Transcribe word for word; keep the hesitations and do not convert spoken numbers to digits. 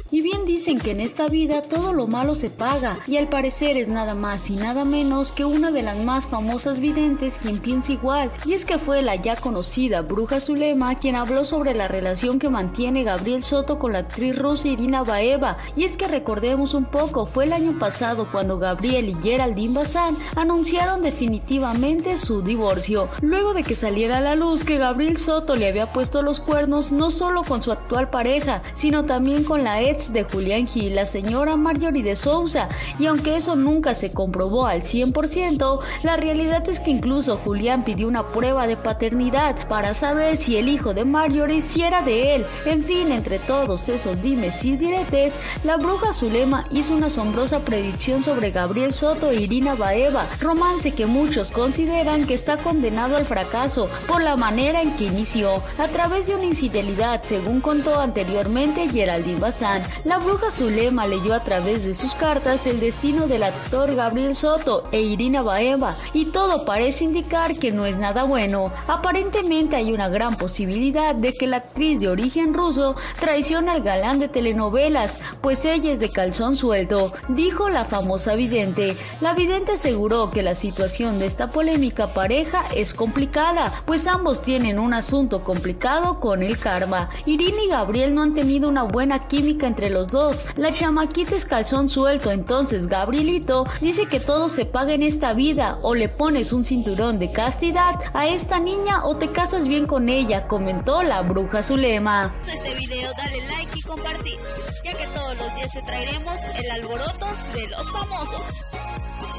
Y bien dicen que en esta vida todo lo malo se paga, y al parecer es nada más y nada menos que una de las más famosas videntes quien piensa igual, y es que fue la ya conocida Bruja Zulema quien habló sobre la relación que mantiene Gabriel Soto con la actriz rusa Irina Baeva. Y es que recordemos un poco, fue el año pasado cuando Gabriel y Geraldine Bazán anunciaron definitivamente su divorcio, luego de que saliera a la luz que Gabriel Soto le había puesto los cuernos no solo con su actual pareja, sino también con la ex de Julián Gil, la señora Marjorie de Sousa. Y aunque eso nunca se comprobó al cien por ciento, la realidad es que incluso Julián pidió una prueba de paternidad para saber si el hijo de Marjorie si era de él. En fin, entre todos esos dimes y diretes, la Bruja Zulema hizo una asombrosa predicción sobre Gabriel Soto e Irina Baeva, romance que muchos consideran que está condenado al fracaso por la manera en que inició, a través de una infidelidad, según contó anteriormente Geraldine Bazán. La Bruja Zulema leyó a través de sus cartas el destino del actor Gabriel Soto e Irina Baeva, y todo parece indicar que no es nada bueno. Aparentemente hay una gran posibilidad de que la actriz de origen ruso traicione al galán de telenovelas, pues ella es de calzón suelto, dijo la famosa vidente. La vidente aseguró que la situación de esta polémica pareja es complicada, pues ambos tienen un asunto complicado con el karma. Irina y Gabriel no han tenido una buena química entre los dos. La chamaquita es calzón suelto, entonces Gabrielito dice que todo se paga en esta vida, o le pones un cinturón de castidad a esta niña o te casas bien con ella, comentó la Bruja Zulema. Este video dale like y compartir, ya que todos los días te traeremos el alboroto de los famosos.